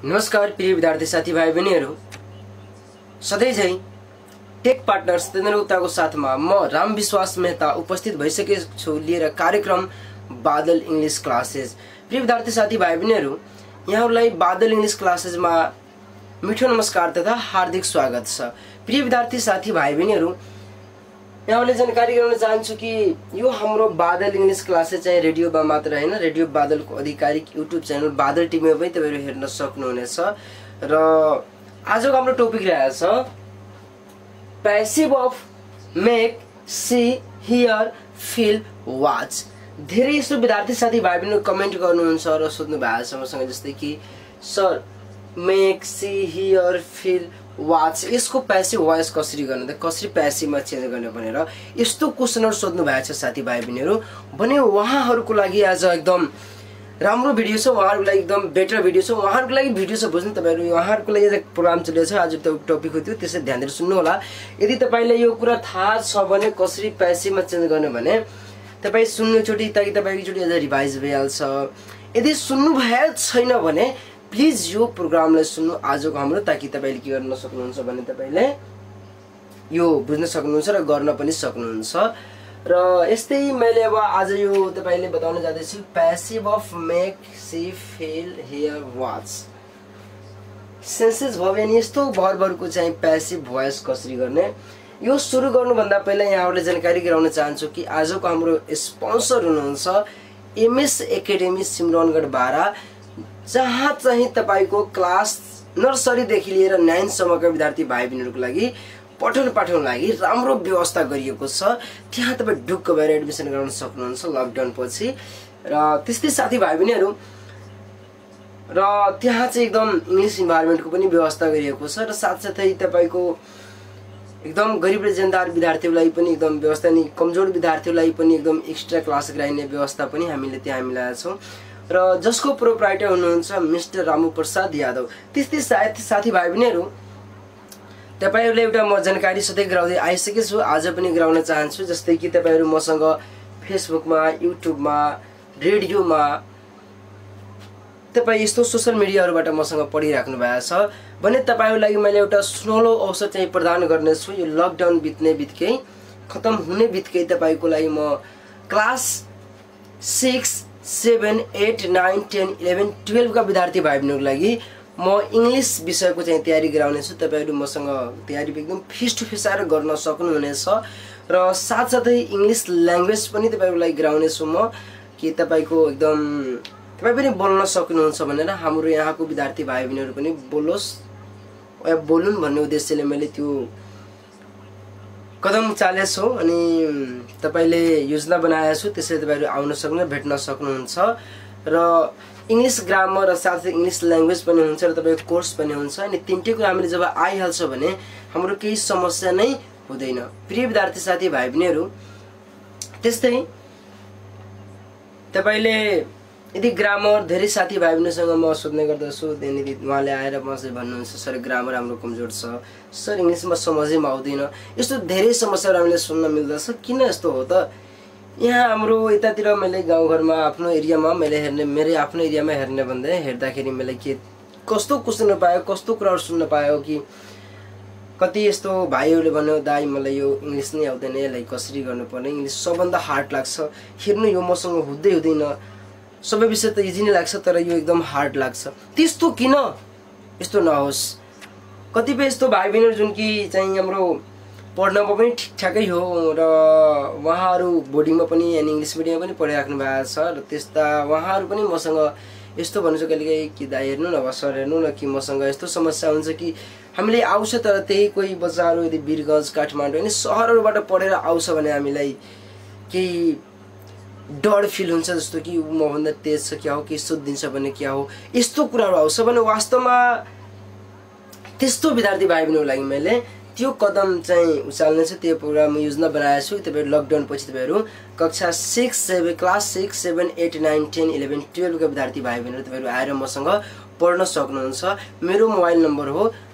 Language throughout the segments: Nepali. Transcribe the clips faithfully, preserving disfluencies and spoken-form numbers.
नमस्कार प्रिय विद्यार्थी साथीभाइ बहिनीहरू, सधैँ झैं टेक पार्टनर्स तेन्द्र गुप्ताको साथमा म राम विश्वास मेहता उपस्थित भइसकेको छु लिएर कार्यक्रम बादल इंग्लिश क्लासेस। प्रिय विद्यार्थी साथीभाइ बहिनीहरू, यहाँहरूलाई बादल इंग्लिश क्लासेसमा मिठो नमस्कार तथा हार्दिक स्वागत छ। प्रिय विद्यार्थी साथीभाइ बहिनीहरू, यहाँले जानकारी गराउन चाहन्छु कि यो हाम्रो बादल इंग्लिश क्लासेस चाहिँ रेडियोमा मात्र हैन, रेडियो बादलको आधिकारिक युट्युब च्यानल बादल टिभीमा पनि तपाईहरु हेर्न सक्नुहुनेछ। र आजको हाम्रो टपिक रहेछ passive of make see hear feel watch. धेरै यस्तो विद्यार्थी साथीभाइ बहिनीहरु कमेन्ट गर्नुहुन्छ र सोध्नु भएको छ मसँग, जस्तै कि sir make see hear feel watch, यसको पैसिभ भोइस कसरी गर्ने त, कसरी पैसिभमा चेन्ज गर्ने भनेर यस्तो क्वेशनहरु सोध्नु भएको छ साथीभाइ बहिनीहरु। भने उहाँहरुको लागि आज एकदम राम्रो भिडियो छ, उहाँहरुको लागि एकदम बेटर भिडियो छ, उहाँहरुको लागि भिडियो छ बुझ्नु। तपाईहरु उहाँहरुको लागि आज प्रोग्राम चलेछ, आज टपिक हो त्यो, त्यसै ध्यान दिएर सुन्नु होला। यदि तपाईलाई यो कुरा थाहा छ भने कसरी पैसिभमा चेन्ज गर्ने भने तपाई सुन्नु चोटी, ताकि तपाईको चोटी अझ रिभाइज भइहाल्छ। यदि सुन्नु भएको छैन भने प्लिज यो प्रोग्रामलाई सुन्नु आजको हाम्रो, ताकि तपाईले के गर्न सक्नुहुन्छ भने तपाईले यो बुझ्न सक्नुहुन्छ र गर्न पनि सक्नुहुन्छ। र यस्तै मैले अब आज यो तपाईले बताउन जाँदैछु passive of make see feel hear watch. Senses भयो भने यस्तो भर्बहरुको चाहिँ पैसिभ भोइस कसरी गर्ने, यो सुरु गर्नुभन्दा पहिला यहाँहरुले जानकारी गराउन चाहन्छु कि आजको हाम्रो स्पोन्सर हुनुहुन्छ एमएस एकेडेमी सिमरनगढ बारा, जहाँ चाहिँ तपाईको क्लास नर्सरी देखि लिएर नाइन सम्मका विद्यार्थी भाइ बहिनीहरुको लागि पठन पाठनको लागि राम्रो व्यवस्था गरिएको छ। त्यहाँ तपाई ढुक्क भएर एडमिसन गराउन सक्नुहुन्छ लकडाउन पछि। र त्यस्तै साथी भाइ बहिनीहरु, र त्यहाँ चाहिँ एकदम इंग्लिश इन्भाइरोमेन्टको पनि व्यवस्था गरिएको छ। र साथसाथै तपाईको एकदम गरिब र जनदार विद्यार्थीहरूलाई पनि एकदम व्यवस्था, नि कमजोर विद्यार्थीहरूलाई पनि एकदम एक्स्ट्रा क्लास गराइने व्यवस्था पनि हामीले त्यहाँ मिलाएका छौं। र जसको प्रोप्राइटर हुनुहुन्छ मिस्टर रामु प्रसाद यादव। त्यस्तै सायद साथीभाइ बहिनीहरु, तपाईहरुले एउटा म जानकारी सधैँ गराउँदै आइसकेको छु, आज पनि गराउन चाहन्छु। जस्तै कि तपाईहरु मसँग फेसबुकमा, युट्युबमा, रेडियोमा, तपाई यस्तो सोशल मिडियाहरुबाट मसँग पढिराख्नु भएको छ भने तपाईहरुको लागि मैले एउटा सुनौलो अवसर चाहिँ प्रदान गर्नेछु। यो लकडाउन बित्ने बित्तिकै, खतम हुने बित्तिकै तपाईको लागि म class six seven eight nine ten eleven twelve का विद्यार्थी भाइ बहिनीहरुको लागि म इंग्लिश विषयको चाहिँ तयारी गराउने छु। तपाईहरु मसँग तयारी एकदम फेस टु फेस आएर गर्न सक्नुहुनेछ। र साथसाथै इंग्लिश ल्याङ्ग्वेज पनि तपाईहरुको लागि गराउने छु म, कि तपाईको एकदम तपाई पनि बोल्न सक्नुहुन्छ भनेर हाम्रो यहाँको विद्यार्थी भाइ बहिनीहरु पनि बोलोस् या बोलुन् भन्ने उद्देश्यले मैले त्यो कदम चालेछु अनि तपाईले योजना बनाएको छु। त्यसैले तपाईहरु आउन सक्नुहुन्छ, भेट्न सक्नुहुन्छ। र इंग्लिश ग्रामर र साथै इंग्लिश ल्याङ्ग्वेज पनि हुन्छ र तपाईको कोर्स पनि हुन्छ। अनि तीनटै कुरा हामीले जब आइहाल्छ भने हाम्रो केही समस्या नै हुँदैन। प्रिय विद्यार्थी साथी भाइ बहिनीहरु, त्यस्तै तपाईले यदि ग्रामर धेरै साथी भाइ बहिनीसँग म सोध्ने गर्दछु, यदि उहाँले आएर मलाई भन्नुहुन्छ सर ग्रामर हाम्रो कमजोर छ, सर इंग्लिशमा समझैमा आउँदैन, यस्तो धेरै समस्याहरू हामीले सुन्न मिल्दछ। किन यस्तो हो त? यहाँ हाम्रो यतातिर मैले गाउँघरमा आफ्नो एरियामा मैले हेर्ने, मेरो आफ्नो एरियामा हेर्ने भन्दै हेर्दाखेरि मैले के कस्तो क्वेशन पायो, कस्तो कुराहरू सुन्न पायो कि कति यस्तो भाइहरूले भन्यो दाइ मलाई यो इंग्लिश नै आउँदैन, यसलाई कसरी गर्नुपर्ने, इंग्लिश सबभन्दा हार्ड लाग्छ, हेर्नु यो मसँग हुँदै हुँदैन, सबै विषय त इजी नै लाग्छ तर यो एकदम हार्ड लाग्छ। त्यस्तो किन? यस्तो नहोस्। कतिपय यस्तो भाइ बहिनीहरु जुन कि चाहिँ हाम्रो पढ्नमा पनि ठिकठाकै हो र उहाँहरु बोर्डिङमा पनि अनि इंग्लिश मिडियममा पनि पढिराख्नु भएको छ, र त्यस्ता उहाँहरु पनि मसँग यस्तो भन्नुहुन्छ कहिलेकाहीँ कि दाइ हेर्नु न, सर हेर्नु न, कि मसँग यस्तो समस्या हुन्छ कि हामीले आउँछ तर त्यही कोही बच्चाहरु यदि वीरगञ्ज, काठमाडौँ अनि शहरहरुबाट पढेर आउँछ भने हामीलाई केही डर फिल हुन्छ, जस्तो कि म भन्दा तेज छ क्या हो, कि सोधिदिन्छ भने क्या हो, यस्तो कुराहरु आउँछ भने वास्तवमा त्यस्तो विद्यार्थी भाइ बहिनीहरुको लागि मैले त्यो कदम चाहिँ उचाल्ने छु, त्यो प्रोग्राम योजना बनाएको छु। तपाईहरु लकडाउन पछि तपाईहरु कक्षा six seven class six seven eight nine ten eleven twelve का विद्यार्थी भाइ बहिनीहरु तपाईहरु आएर मसँग पढ्न सक्नुहुन्छ। मेरो मोबाइल नम्बर हो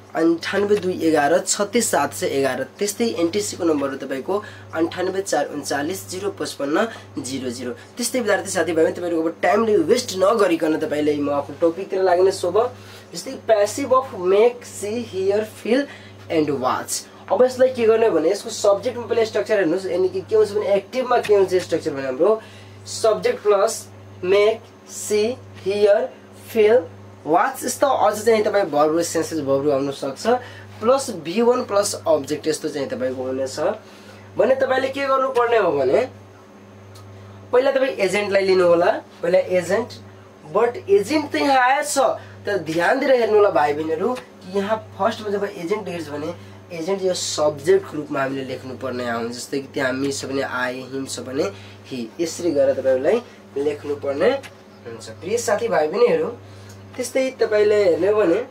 अन्ठानब्बे दुई एघार छत्तिस सात सय एघार। त्यस्तै एनटिसीको नम्बर हो तपाईँको अन्ठानब्बे चार उन्चालिस जिरो पचपन्न जिरो जिरो। त्यस्तै विद्यार्थी साथीभाइ तपाईँहरूको अब टाइमले वेस्ट नगरिकन तपाईँले म आफ्नो टपिकतिर लाग्ने सोभ। जस्तै passive of make see hear feel and watch. अब यसलाई के गर्ने भने यसको सब्जेक्टमा पहिला स्ट्रक्चर हेर्नुहोस्, यानि कि के हुन्छ भने एक्टिभमा के हुन्छ स्ट्रक्चर भने हाम्रो subject plus make see hear feel watch. यस्तो अझ चाहिँ तपाईँ भर्ब सेन्सेस भर्ब आउन सक्छ plus V one plus object यस्तो चाहिँ तपाईँको हुनेछ भने तपाईँले के गर्नुपर्ने हो भने पहिला तपाईँ एजेन्टलाई लिनु होला। पहिला एजेन्ट, बट एजेन्ट त यहाँ आएछ तर ध्यान दिएर हेर्नु होला भाइ बहिनीहरू कि यहाँ फर्स्टमा जब एजेन्ट लेख्छ भने एजेन्ट यो सब्जेक्टको रूपमा हामीले लेख्नुपर्ने आउँछ। जस्तै कि त्यहाँ मी छ भने आई, हिम छ भने हि, यसरी गरेर तपाईँलाई लेख्नुपर्ने हुन्छ। प्रिय साथी भाइ बहिनीहरू त्यस्तै तपाईँले हेर्ने हो भने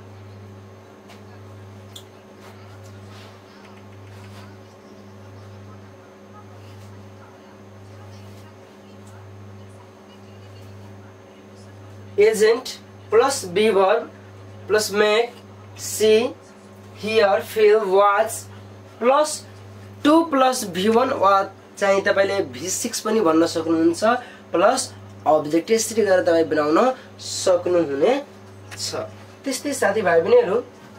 agent plus be verb plus make see hear feel watch plus to plus V one वा चाहिँ तपाईँले भी सिक्स पनि भन्न सक्नुहुन्छ प्लस अब्जेक्ट यसरी गरेर तपाईँ बनाउन सक्नुहुनेछ। त्यस्तै साथीभाइ बहिनीहरू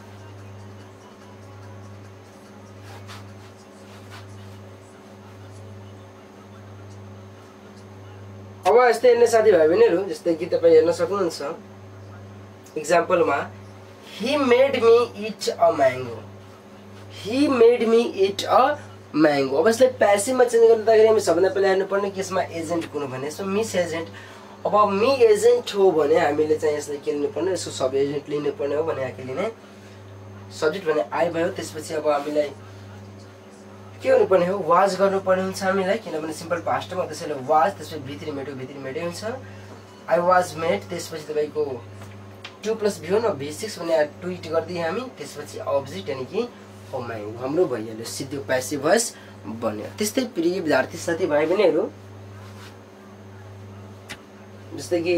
अब यस्तै हेर्ने साथीभाइ बहिनीहरू जस्तै कि तपाईँ हेर्न सक्नुहुन्छ इक्जाम्पलमा he made me eat a mango, he made me eat a mango. अब यसलाई प्यासिभमा चेन्ज गर्दाखेरि हामी सबभन्दा पहिला हेर्नुपर्ने केसमा एजेन्ट कुन भने यसमा मिस एजेन्ट। अब मी एजेन्ट हो भने हामीले चाहिँ यसलाई के लिनुपर्ने, यसको सब एजेन्ट लिनुपर्ने हो भने यहाँ के लिने सब्जेक्ट भने आई भयो। त्यसपछि अब हामीलाई के गर्नुपर्ने हो वाज गर्नुपर्ने हुन्छ हामीलाई, किनभने सिम्पल पास्टमा त्यसैले वाज, त्यसपछि भित्री मेड हो, भित्री मेडै हुन्छ। आई वाज मेड, त्यसपछि तपाईँको to plus V one V six भने टू इट गरिदिए हामी। त्यसपछि अब्जेक्ट यानि कि म्याङ्गो हाम्रो भइहाल्यो, सिधो प्यासिभ भोइस बन्यो। त्यस्तै प्रिय विद्यार्थी साथीभाइ बहिनीहरू जस्तै कि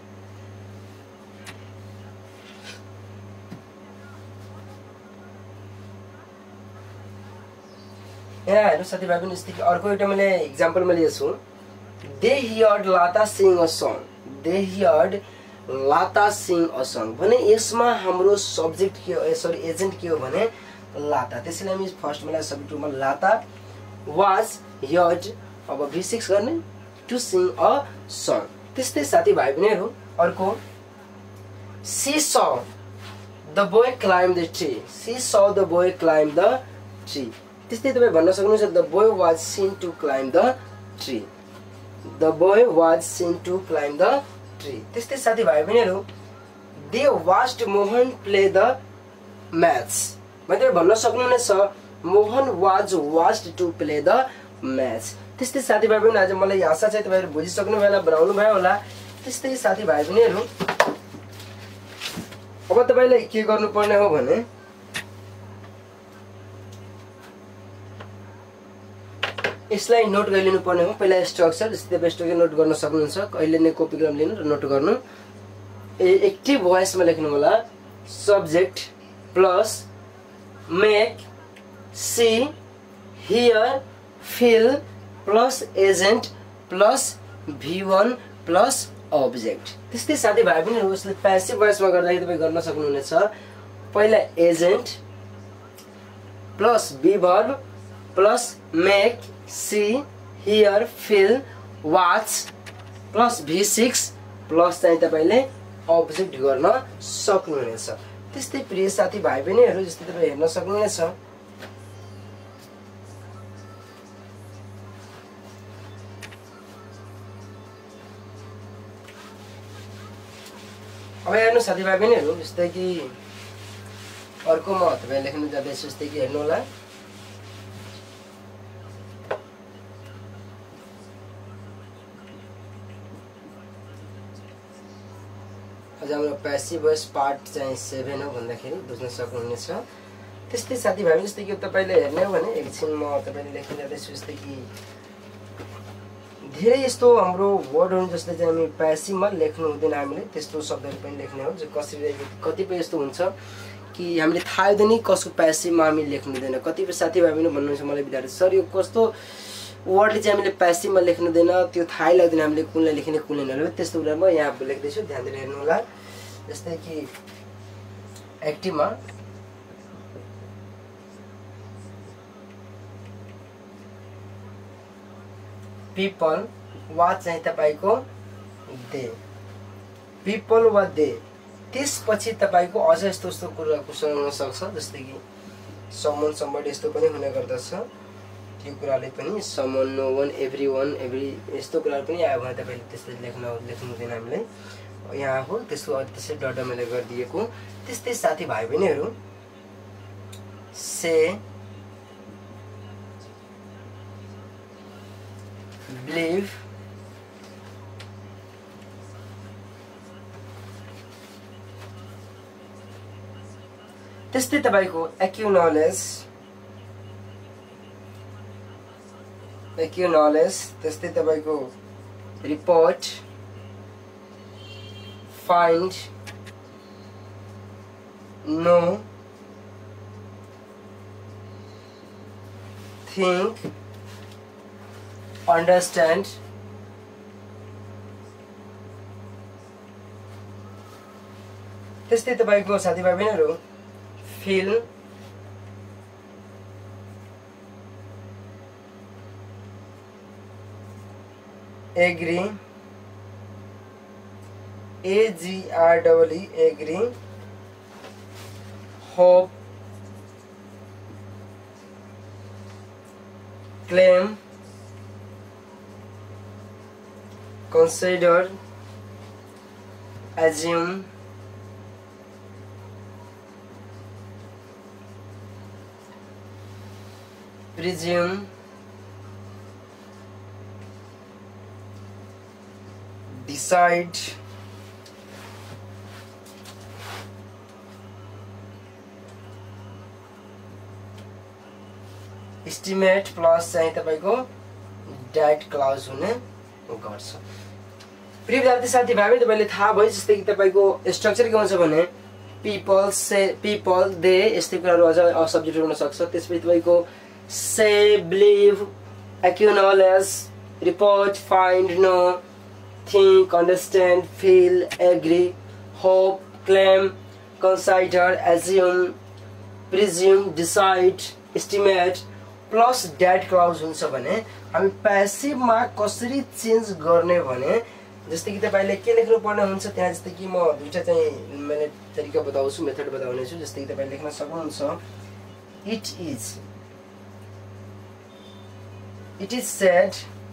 यहाँ हेर्नु साथीभाइ बहिनी जस्तै कि अर्को एउटा मैले इक्जाम्पलमा लिएछु they heard Lata sing a song, they heard Lata sing a song भने यसमा हाम्रो सब्जेक्ट के हो सरी एजेन्ट के हो भने लाता। त्यसैले हामी फर्स्ट मलाई सब्जेक्ट रूपमा लाता वाज हियर्ड अब भी सिक्स गर्ने टु सिङ अ सङ। त्यस्तै साथीभाइ बहिनीहरू अर्को she saw the boy climb the tree, she saw the boy climb the tree. त्यस्तै तपाईँ भन्न सक्नुहुन्छ the boy was seen to climb the tree, the boy was seen to climb the tree. त्यस्तै साथीभाइ बहिनीहरू they watched Mohan play the match मैले भन्न सक्नुहुनेछ Mohan was watched to play the match. त्यस्तै साथीभाइ बहिनी आज मलाई आशा चाहिँ तपाईँहरू बुझिसक्नु भयो होला, बनाउनु भयो होला। त्यस्तै साथीभाइ बहिनीहरू अब तपाईँलाई के गर्नुपर्ने हो भने यसलाई नोट गरिलिनु पर्ने हो। पहिला स्ट्रक्चर जस्तै तपाईँ स्ट्रक्चर नोट गर्न सक्नुहुन्छ, कहिले नै कपी गरेर लिनु र नोट गर्नु। ए एक्टिभ भोइसमा लेख्नु होला subject plus make see hear feel plus agent plus V one plus object. त्यस्तै साथीभाइ बहिनीहरू यसले प्यासिभ भोइसमा गर्दाखेरि तपाईँ गर्न सक्नुहुनेछ पहिला agent plus be verb plus make see hear feel watch plus V six plus चाहिँ तपाईँले अब्जेक्ट गर्न सक्नुहुनेछ। त्यस्तै प्रिय साथीभाइ बहिनीहरू जस्तै तपाईँ हेर्न सक्नुहुनेछ अब हेर्नु साथीभाइ बहिनीहरू जस्तै कि अर्को म तपाईँ लेख्नु जाँदैछु जस्तै कि हेर्नु होला आज हाम्रो प्यासिभ भोइस पार्ट चाहिँ सेभेन हो भन्दाखेरि बुझ्न सक्नुहुनेछ। त्यस्तै साथीभाइ जस्तै कि तपाईँले हेर्ने हो भने एकछिन म तपाईँले लेख्न जाँदैछु जस्तै कि धेरै यस्तो हाम्रो वर्डहरू जस्तै चाहिँ हामी प्यासिभमा लेख्नु हुँदैन, हामीले त्यस्तो शब्दहरू पनि लेख्ने हो जो कसरी कतिपय यस्तो हुन्छ कि हामीले थाहा हुँदैन नि कसको प्यासिभमा हामी लेख्नु हुँदैन। कतिपय साथीभाइ पनि भन्नुहुन्छ मलाई विद्यार्थी सर यो कस्तो वर्डले चाहिँ हामीले प्यासिभमा लेख्नु हुँदैन, त्यो थाहै लाग्दैन हामीले कुनलाई लेख्ने कुनलाई नलेख्ने। त्यस्तो कुरा म यहाँ लेख्दैछु, ध्यान दिएर हेर्नु होला। जस्तै कि एक्टिभमा पिपल वा चाहिँ तपाईँको दे, पिपल वा दे। त्यसपछि तपाईँको अझ यस्तो यस्तो कुरा क्वेसन हुन सक्छ, जस्तै कि समन समबडी यस्तो पनि हुने गर्दछ। त्यो कुराले पनि someone, no one, everyone, every यस्तो कुराहरू पनि आयो भने तपाईँले त्यस्तै लेख्न लेख्नु हुँदैन हामीलाई। यहाँ हो त्यस्तो त्यसै डट मैले गरिदिएको। त्यस्तै साथीभाइ बहिनीहरू से, बिलिभ, त्यस्तै तपाईको एक्नोलेज, एक्नोलेज, त्यस्तै तपाईको report, find, know, think, understand, त्यस्तै तपाईको साथीभाइ बहिनीहरू feel, agree, A G R E E, agree, hope, claim, consider, assume, presume, decide, estimate plus चाहिँ तपाईको डेट क्लाउज हुने गर्छ। प्रिय विद्यार्थी साथीभाइ तपाईले थाहा भयो जस्तै कि तपाईको स्ट्रक्चर के हुन्छ भने पीपल, से, पीपल, दे यस्तै कुराहरु अझ सब्जेक्ट हुन सक्छ। त्यसपछि तपाईको say, believe, acknowledge, report, find, know, think, understand, feel, agree, hope, claim, consider, assume, presume, decide, estimate plus that clause हुन्छ भने हामी passive मा कसरी चेन्ज गर्ने भने जस्तै कि तपाईले के लेख्नु पर्ने हुन्छ त्यहाँ जस्तै कि म दुईटा चाहिँ मैले तरिका बताउँछु, मेथड बताउने छु। जस्तै कि तपाईले लेख्न सक्नुहुन्छ it is, it is said,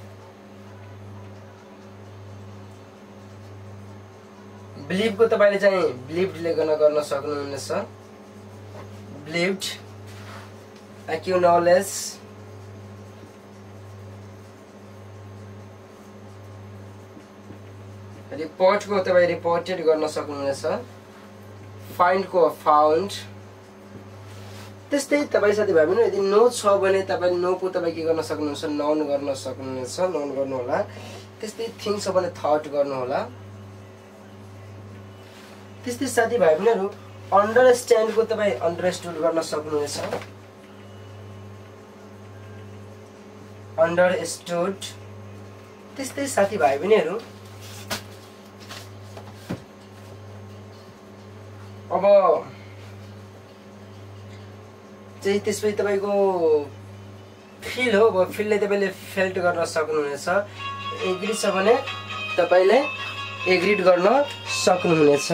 believe को तपाईले चाहिँ believed लेख्न गर्न सक्नुहुनेछ, believed, acknowledge, report को तपाईले reported गर्न सक्नुहुनेछ, find को found। त्यस्तै तपाई साथीभाइ पनि यदि नो छ भने तपाईले नो को तपाई के गर्न सक्नुहुन्छ, नाउन गर्न सक्नुहुनेछ, नाउन गर्नु होला। त्यस्तै थिंक छ भने थॉट गर्नु होला। त्यस्तै साथीभाइ पनि अन्डरस्ट्यान्ड को तपाई अन्डरस्टुड गर्न सक्नुहुनेछ, अन्डरस्टुड। त्यस्तै साथीभाइ बहिनीहरु अब चाहिँ त्यसपछि तपाईको फिल हो। अब फिलले तपाईले फेल्ट गर्न सक्नुहुनेछ। एग्री छ भने तपाईले एग्रीड गर्न सक्नुहुनेछ।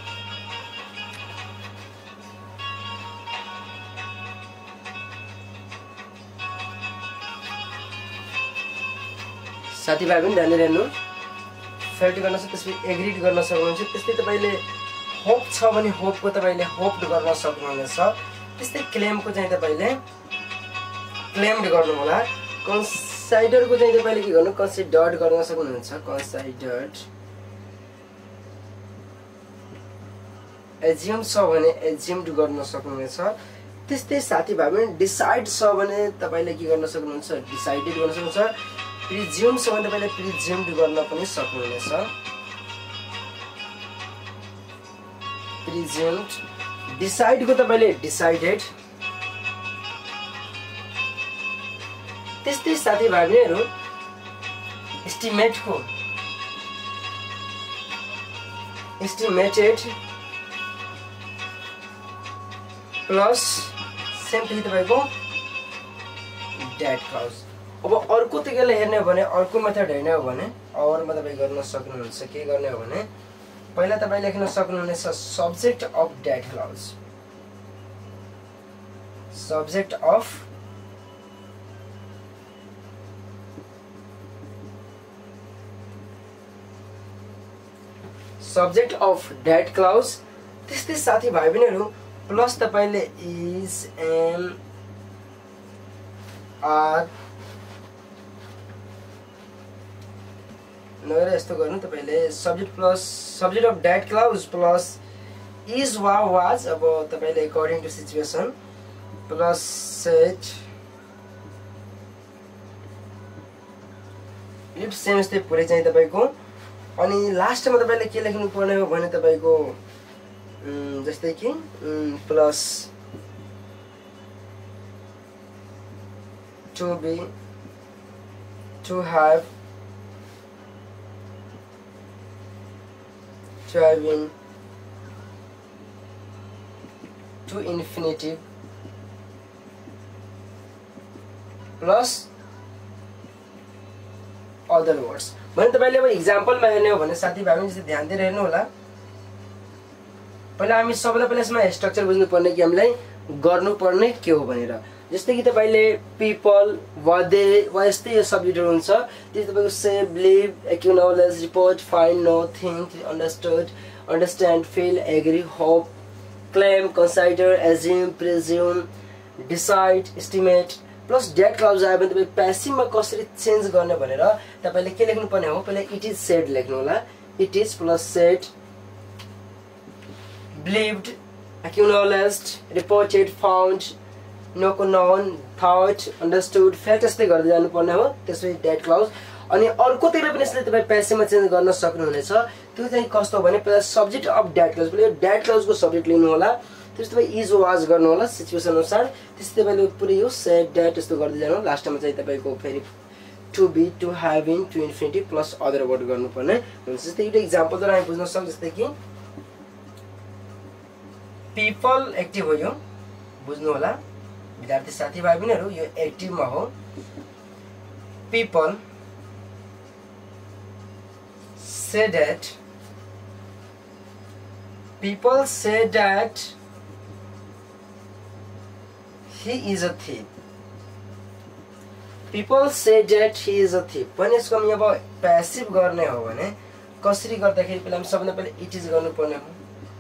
साथीभाइ पनि ध्यान दिएर हेर्नु, फेल्ट गर्न सक्छ, त्यसपछि एग्रीड गर्न सक्नुहुन्छ। त्यस्तै तपाईले होप छ भने होप को तपाईले होप्ड गर्न सक्नुहुनेछ। त्यस्तै क्लेम को चाहिँ तपाईले क्लेम्ड गर्नु होला। कन्सिडर को चाहिँ तपाईले के गर्नु, कन्सिडर्ड गर्न सक्नुहुन्छ, कन्सिडर्ड। एज्युम छ भने एज्युम्ड गर्न सक्नुहुनेछ। त्यस्तै साथीभाइ पनि डिसाइड छ भने तपाईले के गर्न सक्नुहुन्छ, डिसाइडेड गर्न सक्नुहुन्छ। प्रिज्युम छ भने तपाईले प्रिज्युम्ड गर्न पनि सक्नुहुनेछ, प्रिज्युम्ड। डिसाइड को तपाईले डिसाइडेड, त्यस्तै साथीभाइ बहिनीहरु एस्टिमेट को एस्टिमेटेड प्लस सेम टु तपाईको डेट क्लाउज। अब अर्को तरिकाले हेर्ने हो भने अर्को मेथड हेर्ने हो भने अरमा तपाई गर्न सक्नुहुन्छ। के गर्ने हो भने पहिला तपाई लेख्न सक्नुहुनेछ subject of that clause, subject of subject of that clause. त्यस्तै साथीभाइ बहिनीहरु प्लस तपाईले इज एम आर नगरे यस्तो गर्नु तपाईले subject plus subject of that clause plus is वा वाज। अब तपाईले according to situation plus set if same यस्तै पुरै चाहिँ तपाईको। अनि लास्टमा तपाईले के लेख्नु पर्ने हो भने तपाईको जस्तै कि plus to be to have to have in to infinitive plus other words। भने तपाईले अब एक्जाम्पलमा हेर्ने हो भने साथीभाइ बहिनी चाहिँ ध्यान दिएर हेर्नु होला। पहिला हामी सबैले पहिला यसमा स्ट्रक्चर बुझ्नु पर्ने कि हामीलाई गर्नु पर्ने के हो भनेर। जस्तै कि तपाईले पीपल वा दे वा यस्तै सब्जेक्टहरु हुन्छ त्यही तपाईको say believe acknowledge report find know think understood understand feel agree hope claim consider assume presume decide estimate plus that clause आयो भने तपाई प्यासिभमा कसरी चेन्ज गर्ने भनेर तपाईले के लेख्नु पर्ने हो पहिला इट इज सेड लेख्नु होला। It is plus said believed acknowledged reported found know को नोन थॉट अंडरस्टूड फेल्ट यस्तै गर्दै जानु पर्ने हो। त्यसपछि डेट क्लाउज। अनि अर्को तरिकाले पनि यसले तपाई प्यासिभमा चेन्ज गर्न सक्नुहुनेछ। त्यो चाहिँ कस्तो हो भने पहिला सब्जेक्ट अफ डेट क्लाउज पहिला डेट क्लाउज को सब्जेक्ट लिनु होला। त्यसपछि तपाई इज वाज गर्नु होला सिचुएसन अनुसार। त्यसपछि तपाईले पुरै यो सेड डेट यस्तो गर्दै जानु। लास्टमा चाहिँ तपाईको फेरि to be to have in to infinity plus other word गर्नु पर्ने हुन्छ। जस्तै एउटा एक्जाम्पल द्वारा हामी बुझ्न सक्छौं। जस्तै कि पीपल एक्टिभ हो, यो बुझ्नु होला विद्यार्थी साथीभाइ बहिनीहरु यो एक्टिभमा हो। पीपल say that people say that he is a thief। people say that he is a thief भने यसको हामी अब प्यासिभ गर्ने हो भने कसरी गर्दाखेरि पहिला हामी सबैभन्दा पहिले इट इज गर्नु पर्ने हो।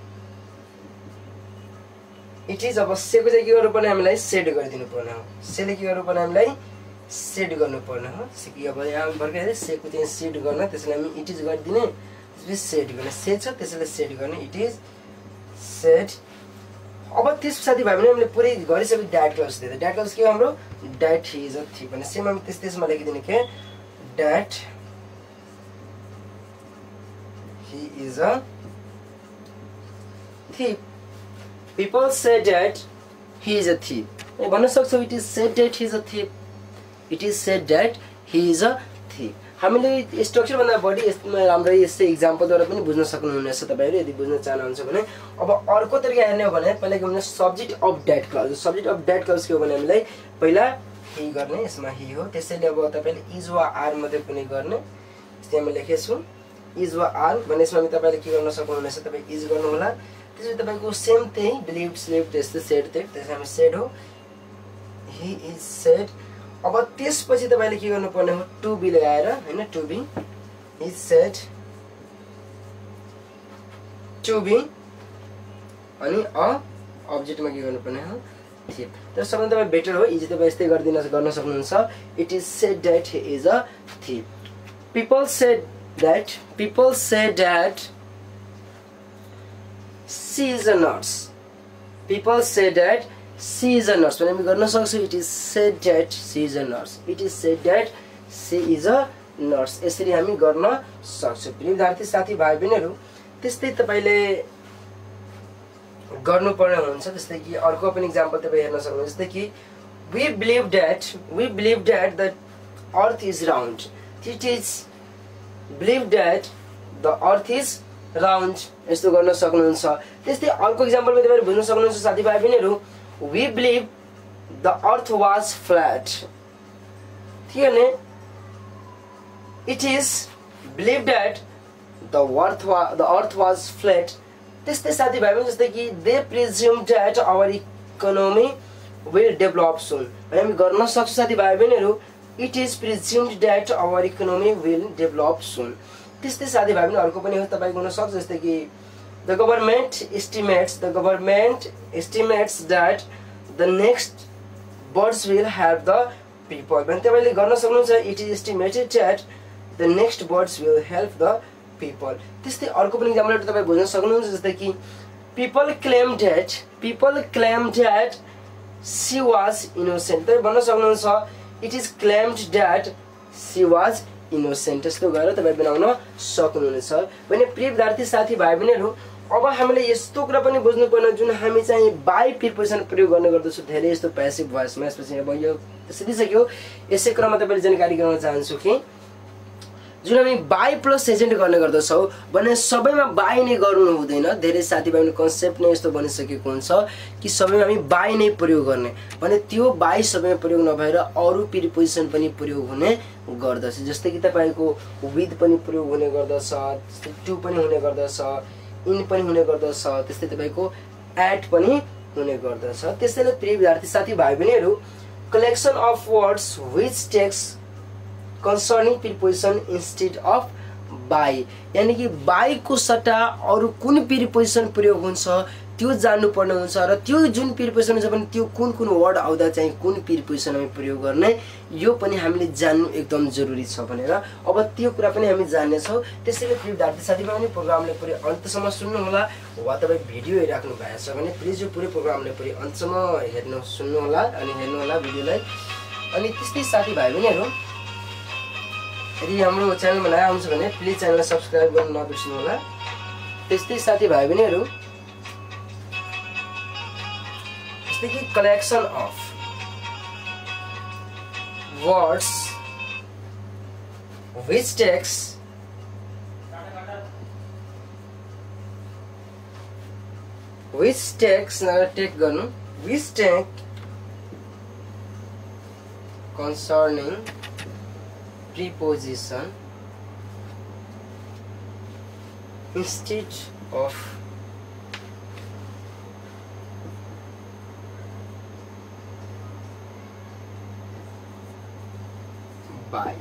इट इज अब से को चाहिँ के गर्नु पर्ने हामीलाई सेड गरिदिनु पर्ने हो। सेले के गर्नु पर्ने हामीलाई सेड गर्नु पर्ने हो। से कि अब यहाँ भर्खरै से को चाहिँ सेड गर्न त्यसैले हामी इट इज गरिदिने त्यसपछि सेड गर्ने से छ त्यसैले सेड गर्ने इट इज सेड। अब त्यस साथीभाइ भने हामीले पुरै गरिसके डेट क्लाउज दिए। डेट क्लाउज के हो हाम्रो that he is a thief भने सेम हामी त्यस त्यसमा लेखिदिने के that he is a thief. People say that he is a thief। भन्न सक्छौ it is said that he is a thief। It is said that he is a thief। हामीले स्ट्रक्चर भन्दा बढी यसमा राम्रै यस्तै एक्जाम्पलद्वारा पनि बुझ्न सक्नुहुनेछ तपाईहरु यदि बुझ्न चाहनुहुन्छ भने। अब अर्को तरिका हेर्ने हो भने पहिला के भने subject of that clause. Subject of that clause के हो भने हामीलाई पहिला ही गर्ने यसमा ही हो। त्यसैले अब तपाईले इज वा आर मध्ये कुनै गर्ने जस्तै हामी लेखेछु इज वा आर भने यसमा तपाईले के गर्न सक्नुहुनेछ तपाई इज गर्नु होला। त्यसपछि तपाईको सेम त्यही बिलिभ स्लिभ त्यस्तै सेड त्यही त्यसै हामी सेड हो ही इज सेड। अब त्यसपछि तपाईले के गर्नु पर्ने हो टु बी लगाएर हैन to be is said to be अनि अ अब्जेक्टमा के गर्नु पर्ने हो थिफ। तर सबैभन्दा तपाईँ बेटर हो इज तपाईँ यस्तै गरिदिन गर्न सक्नुहुन्छ। It is said that he is a thief. People said that people said that she is a nurse। people say that she is a nurse भने हामी गर्न सक्छौं it is said that she is a nurse। it is said that she is a nurse यसरी हामी गर्न सक्छौं। विद्यार्थी साथीभाइ बहिनीहरु त्यस्तै तपाईले गर्नुपर्ने हुन्छ। जस्तै कि अर्को पनि इक्जाम्पल तपाईँ हेर्न सक्नुहुन्छ। जस्तै कि we believe that we believe that the earth is round. It is believe that the earth is round. यस्तो गर्न सक्नुहुन्छ। त्यस्तै अर्को इक्जाम्पलमा तपाईहरु बुझ्न सक्नुहुन्छ साथीभाइ बहिनीहरु, we believe the earth was flat. ठीक है ने? It is believed that the earth was the earth was flat. त्यस्तै साथीभाइ बहिनी जस्तै कि they presume that our economy will develop soon. हामी गर्न सक्छौं साथीभाइ बहिनीहरु, it is presumed that our economy will develop soon. त्यस्तै साथीभाइ बहिनी अर्को पनि हो तपाईको हुन सक्छ। जस्तै कि the government estimates the government estimates that the next birds will help the people. भने तपाईले गर्न सक्नुहुन्छ it is estimated that the next birds will help the people. त्यस्तै अर्को पनि इक्जाम्पल तपाई बुझ्न सक्नुहुन्छ। जस्तै कि people claim that people claim that she was innocent. तपाईं भन्न सक्नुहुन्छ it is claimed that she was innocent. त्यस्तो गरेर तपाई बनाउन सक्नुहुनेछ। भने प्रिय विद्यार्थी साथीभाइ बहिनीहरु, अब हामीले यस्तो कुरा पनि बुझ्नु पर्ने जुन हामी चाहिँ बाइ प्रिपोजिसन प्रयोग गर्ने गर्दछौं धेरै यस्तो प्यासिभ भोइसमा। यसपछि अब यो सिधिसक्यो। यसै क्रममा तपाईले जानकारी गराउन चाहन्छु कि जुन हामी बाइ प्लस एजेन्ट गर्ने गर्दछौं भने सबैमा बाइ नै गर्नु हुँदैन। धेरै साथीभाइको कन्सेप्ट नै यस्तो बनिसकेको हुन्छ कि सबैमा हामी बाइ नै प्रयोग गर्ने, भने त्यो बाइ सबैमा प्रयोग नभएर अरु प्रिपोजिसन पनि प्रयोग हुने गर्दछ। जस्तै कि तपाईको विथ पनि प्रयोग हुने गर्दछ, त्यस्तै टु पनि हुने गर्दछ, इन पनि हुने गर्दछ, त्यस्तै तपाईको एट पनि हुने गर्दछ। त्यसैले प्रिय विद्यार्थी साथीभाइ बहिनीहरु, collection of words which takes concerning preposition instead of by, यानी कि by को सट्टा अरु कुन प्रिपोजिसन प्रयोग हुन्छ त्यो जान्नु पर्ने हुन्छ र त्यो जुन प्रिपोजिसन हुन्छ भने त्यो कुन कुन वर्ड आउँदा चाहिँ कुन प्रिपोजिसन हामी प्रयोग गर्ने यो पनि हामीले जान्नु एकदम जरुरी छ भनेर अब त्यो कुरा पनि हामी जान्ने छौं। त्यसैले प्रिय विद्यार्थी साथीभाइ पनि प्रोग्रामले पुरै अन्तसम्म सुन्नु होला। वा तपाई भिडियो हेरिराख्नु भएको छ भने प्लिज यो पुरै प्रोग्रामले पुरै अन्तसम्म हेर्नु सुन्नु होला अनि हेर्नु होला भिडियोलाई। अनि त्यस्तै साथीभाइ बहिनीहरु, यदि हाम्रो च्यानलमा नयाँ हुनुहुन्छ भने प्लिज च्यानललाई सब्स्क्राइब गर्न नबिर्सनु होला। त्यस्तै साथीभाइ बहिनीहरु, जस्तै कि collection of words which takes which takes take गर्नु which take concerning preposition instead of by.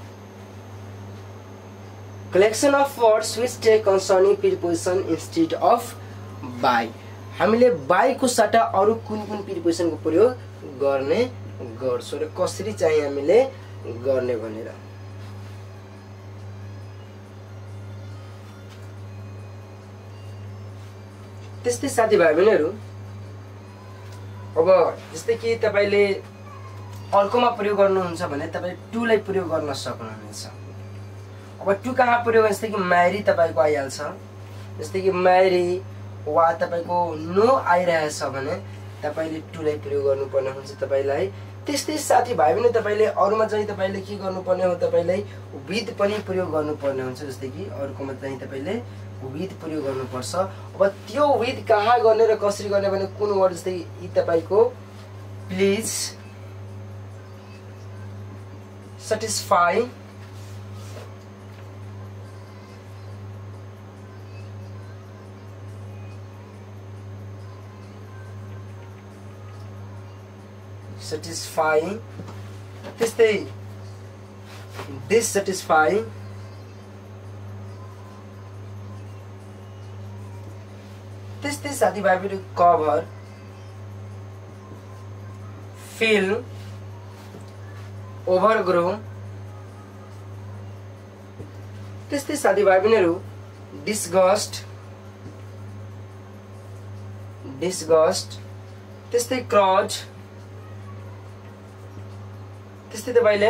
Collection of words which take concerning preposition instead of by. हामीले by को सट्टा अरु कुन कुन प्रिपोजिसन को प्रयोग गर्ने गर्छौं र कसरी चाहिँ हामीले गर्ने भनेर। त्यस्तै साथीभाइ बहिनीहरु, अब जस्तै कि तपाईले अर्कोमा प्रयोग गर्नुहुन्छ भने तपाई टु लाई प्रयोग गर्न सक्नुहुनेछ। अब टु कहाँ प्रयोग जस्तै कि म्यारी तपाईको आइहाल्छ। जस्तै कि म्यारी वा तपाईको नो आइरहेछ भने तपाईले टु लाई प्रयोग गर्नुपर्ने हुन्छ तपाईलाई। त्यस्तै साथीभाइ पनि तपाईले अरुमा चाहिँ तपाईले के गर्नुपर्ने हो तपाईलाई विथ पनि प्रयोग गर्नुपर्ने हुन्छ। जस्तै कि अरुकोमा चाहिँ तपाईले विथ प्रयोग गर्नुपर्छ। अब त्यो विथ कहाँ गर्ने र कसरी गर्ने भने कुन वर्ड जस्तै यी तपाईको प्लिज satisfy satisfying, त्यस्तै dissatisfying, त्यस्तै साथीभाइ पनि कभर, fill, overgrow, त्यस्तै साथीभाइ बहिनीहरु disgust, disgust, त्यस्तै crowd, त्यस्तै तपाईले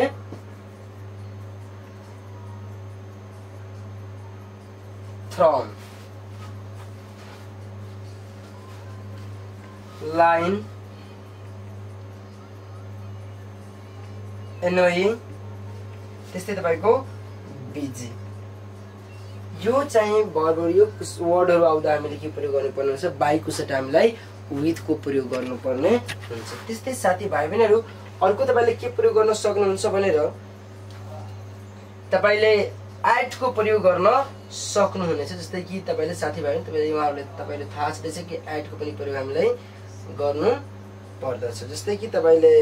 throne, लाइन एनोइङ, त्यस्तै तपाईको बिजी। यो चाहिँ भर्बहरू यो वर्डहरू आउँदा हामीले के प्रयोग गर्नुपर्ने हुन्छ, बाइको सट्टा हामीलाई विथको प्रयोग गर्नुपर्ने हुन्छ। त्यस्तै साथी भाइ बहिनीहरू अर्को तपाईँले के प्रयोग गर्न सक्नुहुन्छ भनेर तपाईँले एटको प्रयोग गर्न सक्नुहुनेछ। जस्तै कि तपाईँले साथीभाइ तपाईँले उहाँहरूले तपाईँले थाहा छँदैछ कि एटको पनि प्रयोग हामीलाई गर्नु पर्दछ। जस्तै कि तपाईँले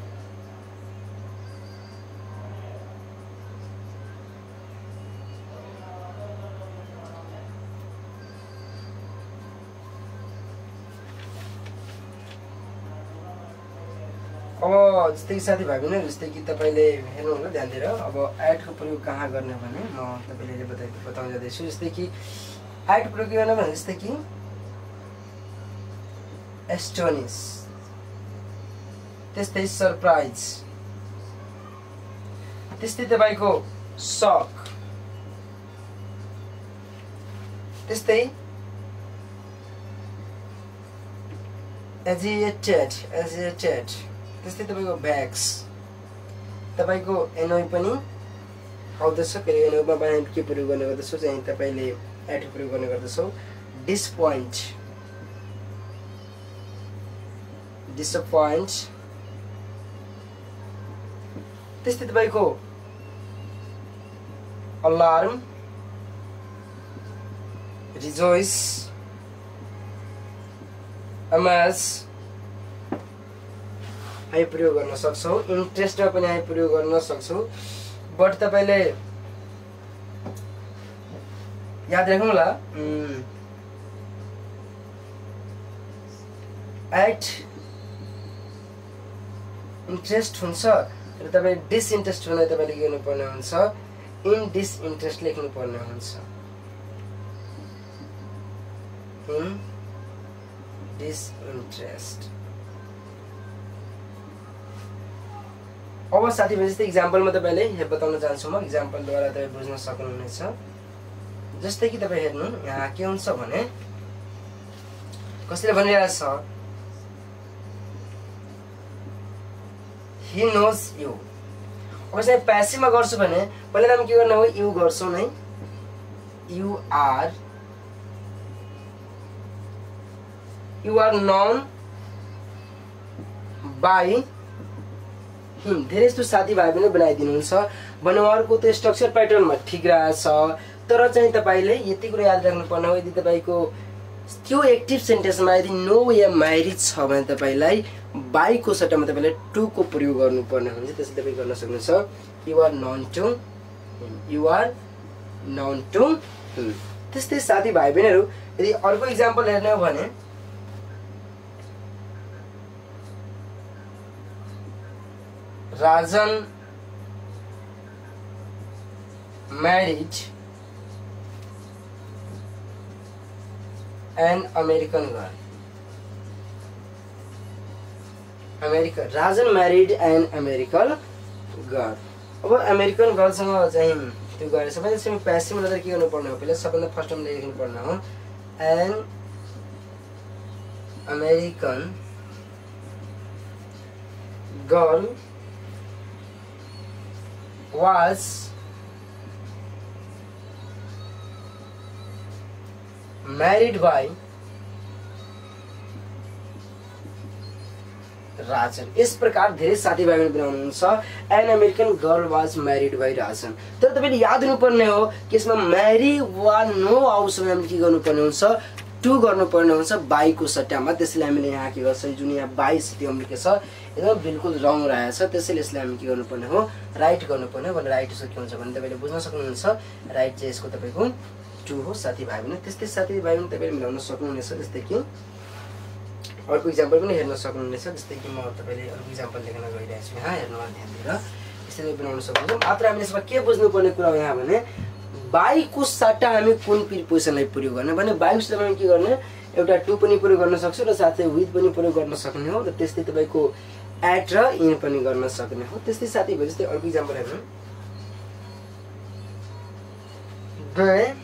अब जस्तै साथीभाइ पनि जस्तै कि तपाईँले हेर्नु होला ध्यान दिएर, अब एडको प्रयोग कहाँ गर्ने भने म तपाईँले बताइ बताउन जाँदैछु। जस्तै कि एड प्रयोग गर्ने भने जस्तै कि एस्टोनिस, त्यस्तै सरप्राइज, त्यस्तै तपाईँको सक, त्यस्तै एजिटेड एजिटेड, त्यस्तै तपाईको भ्याक्स, तपाईको एनोइ पनि आउँदछ। फेरि एनोइमा पनि के प्रयोग गर्ने गर्दछौँ चाहिँ तपाईँले एड प्रयोग गर्ने गर्दछौँ। डिसपोइन्ट डिसपोइन्ट, त्यस्तै तपाईको अलार्म, रिजोइस, अमेज हामी प्रयोग गर्न सक्छौँ। इन्ट्रेस्टमा पनि हामी प्रयोग गर्न सक्छौँ। बट तपाईँले याद राख्नु होला एट इन्ट्रेस्ट हुन्छ र तपाईँ डिसइन्ट्रेस्ट हुँदा तपाईँले के गर्नुपर्ने हुन्छ, इन डिसइन्ट्रेस्ट लेख्नुपर्ने हुन्छ। In disinterest. अब साथीभाइ जस्तै इक्जाम्पलमा तपाईँले बताउन चाहन्छु म, इक्जाम्पलद्वारा तपाईँ बुझ्न सक्नुहुनेछ। जस्तै कि तपाईँ हेर्नु यहाँ के हुन्छ भने कसैले भनिरहेको छ he knows you। अब चाहिँ प्यासिभमा गर्छु भने पहिला हामी के गर्ने हो, यु गर्छौँ नै, you are you are known by him. धेरै जस्तो साथीभाइ पनि बनाइदिनुहुन्छ भने उहाँहरूको त्यो स्ट्रक्चर प्याटर्नमा ठिक रहेछ, तर चाहिँ तपाईँले यति कुरा याद राख्नुपर्ने हो, यदि तपाईँको त्यो एक्टिभ सेन्टेन्समा यदि नो या म्यारिड छ भने तपाईँलाई बाईको सट्टामा तपाईँले टुको प्रयोग गर्नुपर्ने हुन्छ। त्यसले तपाईँ गर्न सक्नुहुन्छ you are known to you are known to. त्यस्तै साथीभाइ बहिनीहरू यदि अर्को इक्जाम्पल हेर्ने हो भने Rajan married an American girl। America Rajan married an American girl. अब अमेरिकन गर्लसँग चाहिँ त्यो गरेर सबैले चाहिँ प्यासिभमा चाहिँ के गर्नुपर्ने हो, पहिला सबभन्दा फर्स्टमा लेख्नुपर्ने हो an American girl was married by Rajan. इस प्रकार धेरै साथीभाइ बहिनी बनाउनुहुन्छ an American girl was married by Rajan. तर तपाईँले याद हुनुपर्ने हो कि यसमा म्यारी वा नो आओस् भने हामीले के गर्नुपर्ने हुन्छ, टु गर्नुपर्ने हुन्छ बाईको सट्टामा। त्यसैले हामीले यहाँ के गर्छ, जुन यहाँ बाई त्यो अमेरिका छ एकदम बिल्कुल रङ रहेछ, त्यसैले यसलाई हामी के गर्नुपर्ने हो, राइट गर्नुपर्ने हो। भने राइट यसको के हुन्छ भने तपाईँले बुझ्न सक्नुहुन्छ, राइट चाहिँ यसको तपाईँको टु हो साथीभाइ बहिनी। त्यस्तै साथीभाइ बहिनी तपाईँले मिलाउन सक्नुहुनेछ। जस्तै कि अर्को इक्जाम्पल पनि हेर्न सक्नुहुनेछ। जस्तै कि म तपाईँले अर्को इक्जाम्पल लेख्न गइरहेको छु, यहाँ हेर्नुमा ध्यान दिएर यसरी बनाउन सक्नुहुन्छ। मात्र हामीले यसमा के बुझ्नुपर्ने कुरा हो यहाँ भने बाईको सट्टा हामी कुन प्रिपोजिसनलाई प्रयोग गर्ने भने बाईको सट्टामा हामी के गर्ने, एउटा टु पनि प्रयोग गर्न सक्छौँ र साथै विथ पनि प्रयोग गर्न सक्ने हो, र त्यस्तै तपाईँको एट र इन पनि गर्न सक्ने हो। त्यस्तै साथीभाइ जस्तै अर्को इक्जाम्पल हेर्नु,